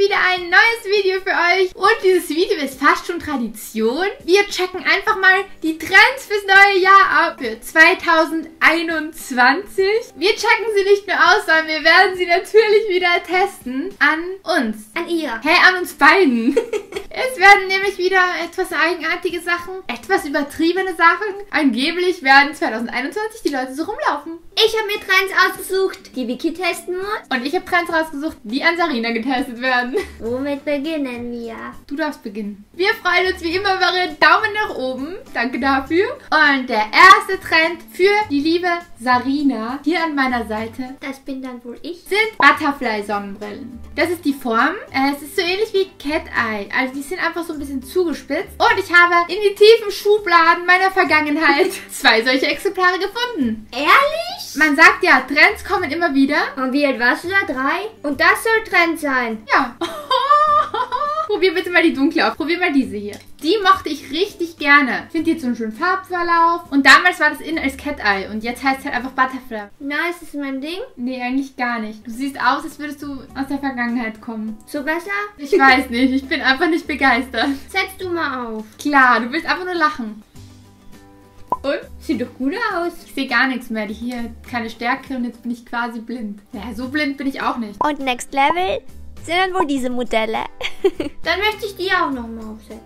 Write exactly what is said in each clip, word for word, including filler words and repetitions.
wieder ein neues Video für euch. Und dieses Video ist fast schon Tradition. Wir checken einfach mal die Trends fürs neue Jahr ab für zweitausendeinundzwanzig. Wir checken sie nicht nur aus, sondern wir werden sie natürlich wieder testen an uns. An ihr. Hey, an uns beiden. Es werden nämlich wieder etwas eigenartige Sachen, etwas übertriebene Sachen. Angeblich werden zweitausendeinundzwanzig die Leute so rumlaufen. Ich habe mir Trends ausgesucht, die Vicky testen muss. Und ich habe Trends rausgesucht, die an Sarina getestet werden. Womit beginnen wir? Du darfst beginnen. Wir freuen uns wie immer über einen Daumen nach oben. Danke dafür. Und der erste Trend für die liebe Sarina, hier an meiner Seite, Das bin dann wohl ich. sind Butterfly-Sonnenbrillen. Das ist die Form. Äh, es ist so ähnlich wie Cat Eye. Also die sind einfach so ein bisschen zugespitzt. Und ich habe in die tiefen Schubladen meiner Vergangenheit zwei solche Exemplare gefunden. Ehrlich? Man sagt ja, Trends kommen immer wieder. Und wie alt warst du da? Drei? Und das soll Trend sein. Ja. Probier bitte mal die dunkle auf. Probier mal diese hier. Die mochte ich richtig gerne. Ich finde jetzt so einen schönen Farbverlauf. Und damals war das in als Cat Eye. Und jetzt heißt es halt einfach Butterfly. Na, ist das mein Ding? Nee, eigentlich gar nicht. Du siehst aus, als würdest du aus der Vergangenheit kommen. So besser? Ich weiß nicht. Ich bin einfach nicht begeistert. Setz du mal auf. Klar, du willst einfach nur lachen. Und? Sieht doch gut aus. Ich sehe gar nichts mehr. Die hier hat keine Stärke und jetzt bin ich quasi blind. Ja, so blind bin ich auch nicht. Und Next Level sind dann wohl diese Modelle. Dann möchte ich die auch nochmal aufsetzen.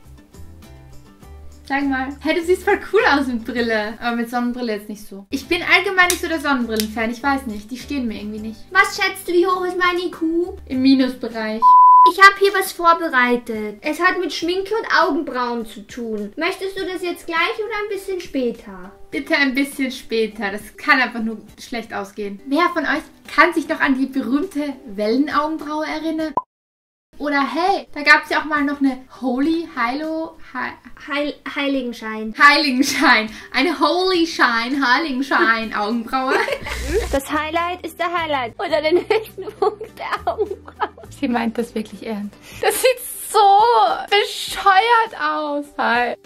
Sag mal. Hey, du siehst voll cool aus mit Brille. Aber mit Sonnenbrille jetzt nicht so. Ich bin allgemein nicht so der Sonnenbrillen-Fan. Ich weiß nicht. Die stehen mir irgendwie nicht. Was schätzt du, wie hoch ist mein I Q? Im Minusbereich. Ich habe hier was vorbereitet. Es hat mit Schminke und Augenbrauen zu tun. Möchtest du das jetzt gleich oder ein bisschen später? Bitte ein bisschen später. Das kann einfach nur schlecht ausgehen. Wer von euch kann sich noch an die berühmte Wellenaugenbraue erinnern? Oder hey, da gab es ja auch mal noch eine Holy Hilo... He Heil Heiligenschein. Heiligenschein. Eine Holy Shine Heiligenschein Augenbraue. Das Highlight ist der Highlight. Oder den höchsten Punkt der Augenbraue. Sie meint das wirklich ernst. Das sieht so bescheuert aus. Hi.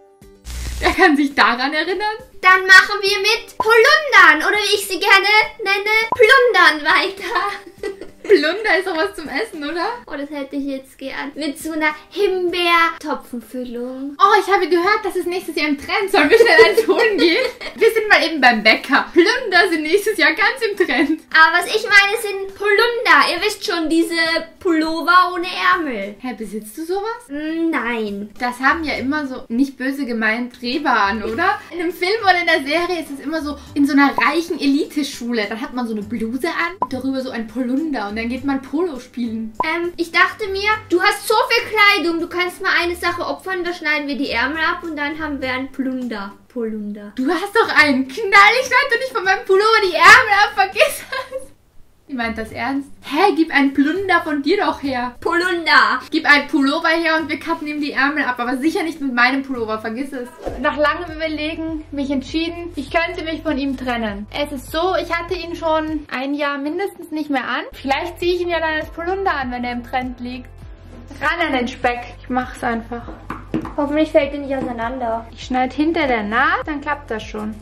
Wer kann sich daran erinnern? Dann machen wir mit Polundern oder wie ich sie gerne nenne, Plundern weiter. Plunder ist doch was zum Essen, oder? Oh, das hätte ich jetzt gern. Mit so einer Himbeer-Topfenfüllung. Oh, ich habe gehört, das ist nächstes Jahr im Trend. Sollen wir schnell eins holen gehen? Wir sind mal eben beim Bäcker. Plunder sind nächstes Jahr ganz im Trend. Aber was ich meine, sind Polunder. Ihr wisst schon, diese Pullover ohne Ärmel. Hä, besitzt du sowas? Nein. Das haben ja immer so, nicht böse gemeint, Streber an, oder? In einem Film oder in der Serie ist es immer so, in so einer reichen Eliteschule. Dann hat man so eine Bluse an, darüber so ein Polunder und dann geht man Polo spielen. Ähm, ich dachte mir, du hast so viel Kleidung, du kannst mal eine Sache opfern, da schneiden wir die Ärmel ab und dann haben wir einen Plunder. Polunder. Du hast doch einen Knall. Ich schneide doch nicht von meinem Pullover die Ärmel ab, vergiss es. Die meint das ernst? Hä, gib einen Plunder von dir doch her. Polunder. Gib einen Pullover her und wir cutten ihm die Ärmel ab. Aber sicher nicht mit meinem Pullover, vergiss es. Nach langem Überlegen mich entschieden, ich könnte mich von ihm trennen. Es ist so, ich hatte ihn schon ein Jahr mindestens nicht mehr an. Vielleicht ziehe ich ihn ja dann als Polunder an, wenn er im Trend liegt. Ran an den Speck. Ich mach's einfach. Hoffentlich fällt er nicht auseinander. Ich schneide hinter der Naht, dann klappt das schon.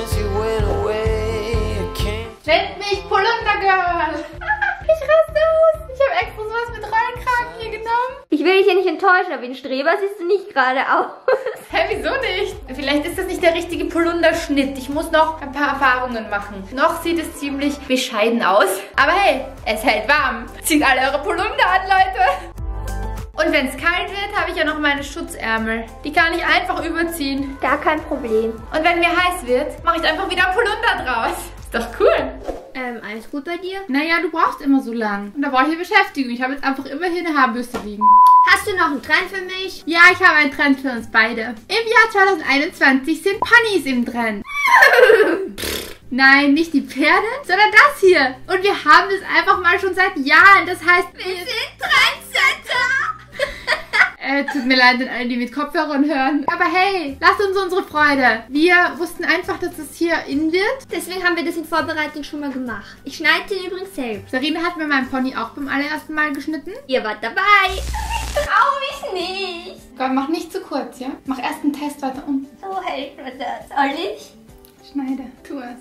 Nennt mich Polunder Girl. Ich raste aus. Ich habe extra sowas mit Rollkragen hier genommen. Ich will dich ja nicht enttäuschen, aber wie ein Streber siehst du nicht gerade aus. Hä, wieso nicht? Vielleicht ist das nicht der richtige Polunderschnitt. Ich muss noch ein paar Erfahrungen machen. Noch sieht es ziemlich bescheiden aus. Aber hey, es hält warm. Zieht alle eure Polunder an, Leute. Und wenn es kalt wird, habe ich ja noch meine Schutzärmel. Die kann ich einfach überziehen. Gar kein Problem. Und wenn mir heiß wird, mache ich einfach wieder Polunder draus. Ist doch cool. Ähm, alles gut bei dir? Naja, du brauchst immer so lang. Und da brauche ich Beschäftigung. Ich habe jetzt einfach immer hier eine Haarbürste liegen. Hast du noch einen Trend für mich? Ja, ich habe einen Trend für uns beide. Im Jahr zweitausendeinundzwanzig sind Ponys im Trend. Nein, nicht die Pferde, sondern das hier. Und wir haben das einfach mal schon seit Jahren. Das heißt, wir sind Trendsetter. Äh, tut mir leid an alle, die mit Kopfhörern hören. Aber hey, lasst uns unsere Freude. Wir wussten einfach, dass das hier in wird. Deswegen haben wir das in Vorbereitung schon mal gemacht. Ich schneide den übrigens selbst. Sarina hat mir meinen Pony auch beim allerersten Mal geschnitten. Ihr wart dabei. Ich trau mich nicht. Gott, mach nicht zu kurz, ja? Mach erst einen Test weiter um. So hält man das. Soll ich? Schneide. Tu es.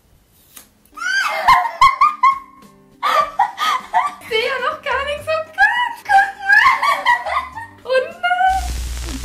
Ich sehe ja noch gar nichts so geil.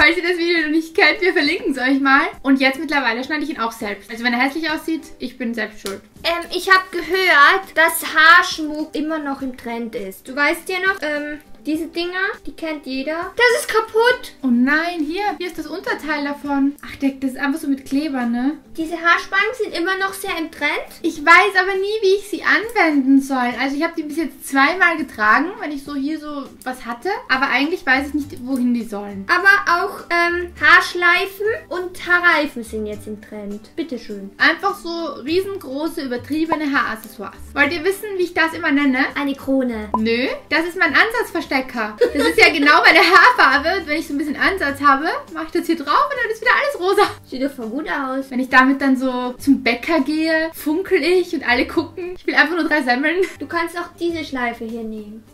Falls ihr das Video noch nicht kennt, wir verlinken es euch mal. Und jetzt mittlerweile schneide ich ihn auch selbst. Also wenn er hässlich aussieht, ich bin selbst schuld. Ähm, ich habe gehört, dass Haarschmuck immer noch im Trend ist. Du weißt ja noch, ähm, diese Dinger, die kennt jeder. Das ist kaputt. Oh nein, hier, hier ist das Unterteil davon. Ach, das ist einfach so mit Kleber, ne? Diese Haarspangen sind immer noch sehr im Trend. Ich weiß aber nie, wie ich sie anwenden soll. Also ich habe die bis jetzt zweimal getragen, wenn ich so hier so was hatte. Aber eigentlich weiß ich nicht, wohin die sollen. Aber auch ähm, Haarschleifen und Haarreifen sind jetzt im Trend. Bitteschön. Einfach so riesengroße, übertriebene Haaraccessoires. Wollt ihr wissen, wie ich das immer nenne? Eine Krone. Nö, das ist mein Ansatzverstecker. Das ist ja genau bei der Haarfarbe. Und wenn ich so ein bisschen Ansatz habe, mache ich das hier drauf und dann ist wieder alles rosa. Sieht doch voll gut aus. Wenn ich damit dann so zum Bäcker gehe, funkel ich und alle gucken. Ich will einfach nur drei Semmeln. Du kannst auch diese Schleife hier nehmen.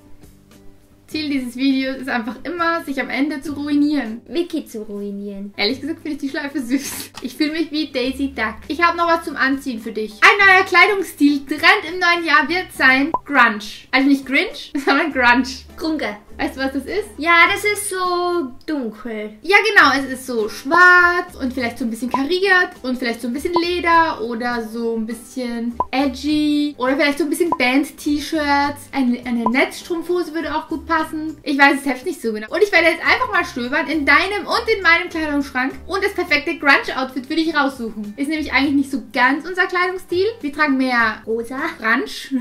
Ziel dieses Videos ist einfach immer, sich am Ende zu ruinieren. Vicky zu ruinieren. Ehrlich gesagt finde ich die Schleife süß. Ich fühle mich wie Daisy Duck. Ich habe noch was zum Anziehen für dich. Ein neuer Kleidungsstil, Trend im neuen Jahr wird sein Grunge. Also nicht Grinch, sondern Grunge. Grunge. Weißt du, was das ist? Ja, das ist so dunkel. Ja, genau. Es ist so schwarz und vielleicht so ein bisschen kariert und vielleicht so ein bisschen Leder oder so ein bisschen edgy oder vielleicht so ein bisschen Band-T-Shirts. Eine, eine Netzstrumpfhose würde auch gut passen. Ich weiß es selbst nicht so genau. Und ich werde jetzt einfach mal stöbern in deinem und in meinem Kleidungsschrank und das perfekte Grunge-Outfit für dich raussuchen. Ist nämlich eigentlich nicht so ganz unser Kleidungsstil. Wir tragen mehr Rosa. Orange.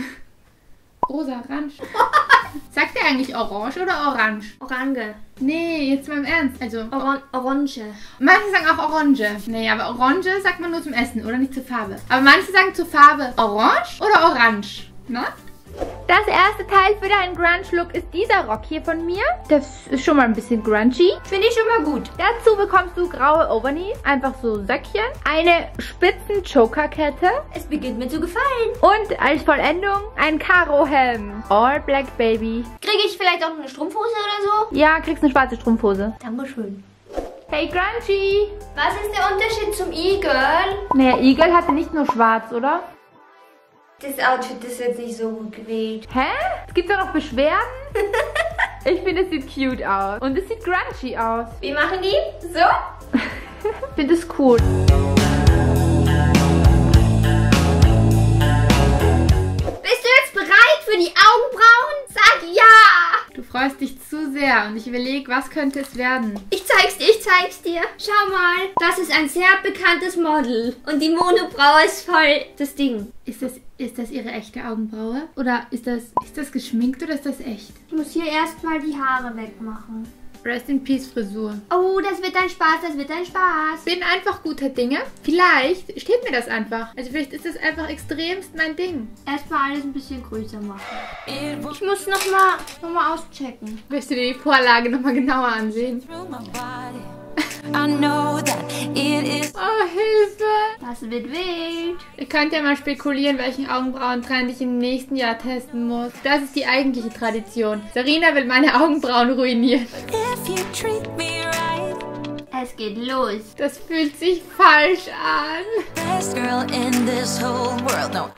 Rosa, Orange. Sagt ihr eigentlich Orange oder Orange? Orange. Nee, jetzt mal im Ernst. Also Oran Orange. manche sagen auch Orange. Nee, aber Orange sagt man nur zum Essen oder nicht zur Farbe. Aber manche sagen zur Farbe Orange oder Orange. Ne? Das erste Teil für deinen Grunge-Look ist dieser Rock hier von mir. Das ist schon mal ein bisschen grungy. Finde ich schon mal gut. Dazu bekommst du graue Overknees, einfach so Söckchen, eine spitzen Chokerkette Es beginnt mir zu gefallen. und als Vollendung ein Karo-Helm. All Black Baby. Kriege ich vielleicht auch eine Strumpfhose oder so? Ja, kriegst eine schwarze Strumpfhose. Dankeschön. Hey Grungy! Was ist der Unterschied zum E-Girl? Naja, Eagle hatte nicht nur schwarz, oder? Das Outfit ist jetzt nicht so gut gewählt. Hä? Es gibt da noch Beschwerden? Ich finde, es sieht cute aus. Und es sieht grungy aus. Wie machen die? So? Ich finde es cool. Bist du jetzt bereit für die Augenbrauen? Sag ja! Du freust dich zu sehr und ich überlege, was könnte es werden. Ich zeig's dir, ich zeig's dir. Schau mal, das ist ein sehr bekanntes Model. Und die Monobraue ist voll das Ding. Ist das, ist das ihre echte Augenbraue? Oder ist das, ist das geschminkt oder ist das echt? Ich muss hier erstmal die Haare wegmachen. Rest in Peace Frisur. Oh, das wird ein Spaß, das wird ein Spaß. Bin einfach guter Dinge. Vielleicht steht mir das einfach. Also vielleicht ist das einfach extremst mein Ding. Erstmal alles ein bisschen größer machen. Ich muss nochmal noch mal auschecken. Willst du dir die Vorlage nochmal genauer ansehen? I know that it is. Oh, Hilfe! Das wird wild. Ihr könnt ja mal spekulieren, welchen Augenbrauentrend ich im nächsten Jahr testen muss. Das ist die eigentliche Tradition. Sarina will meine Augenbrauen ruinieren. If you treat me right, Es geht los. Das fühlt sich falsch an. best girl in this whole world. No.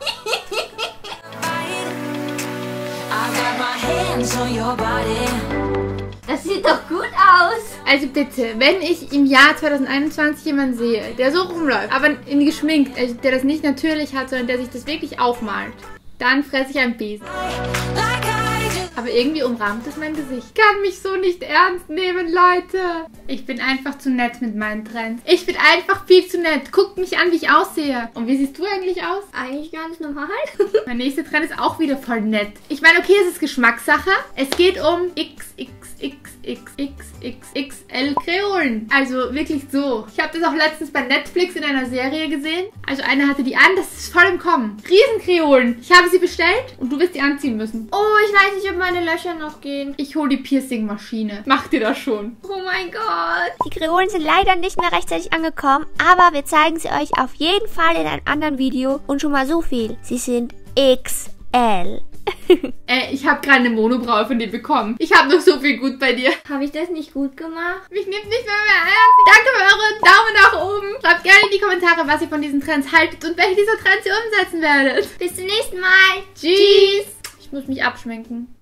I got my hands on your body. Das sieht doch gut aus. Also bitte, wenn ich im Jahr zwanzig einundzwanzig jemanden sehe, der so rumläuft, aber in geschminkt, also der das nicht natürlich hat, sondern der sich das wirklich aufmalt, dann fresse ich einen Besen. Like I do. Aber irgendwie umrahmt es mein Gesicht. Ich kann mich so nicht ernst nehmen, Leute. Ich bin einfach zu nett mit meinen Trends. Ich bin einfach viel zu nett. Guckt mich an, wie ich aussehe. Und wie siehst du eigentlich aus? Eigentlich ganz normal. Mein nächster Trend ist auch wieder voll nett. Ich meine, okay, es ist Geschmackssache. Es geht um X X X X X X X L Kreolen. Also wirklich so. Ich habe das auch letztens bei Netflix in einer Serie gesehen. Also eine hatte die an, das ist voll im Kommen. Riesenkreolen. Ich habe sie bestellt und du wirst die anziehen müssen. Oh, ich weiß nicht, ob meine Löcher noch gehen. Ich hole die Piercing-Maschine. Mach dir das schon. Oh mein Gott. Die Kreolen sind leider nicht mehr rechtzeitig angekommen, aber wir zeigen sie euch auf jeden Fall in einem anderen Video. Und schon mal so viel, sie sind X L. Äh, ich habe gerade eine Monobraue von dir bekommen. Ich habe noch so viel gut bei dir. Habe ich das nicht gut gemacht? Mich nimmt nicht mehr, mehr ernst. Danke für euren Daumen nach oben. Schreibt gerne in die Kommentare, was ihr von diesen Trends haltet und welche dieser Trends ihr umsetzen werdet. Bis zum nächsten Mal. Tschüss. Ich muss mich abschminken.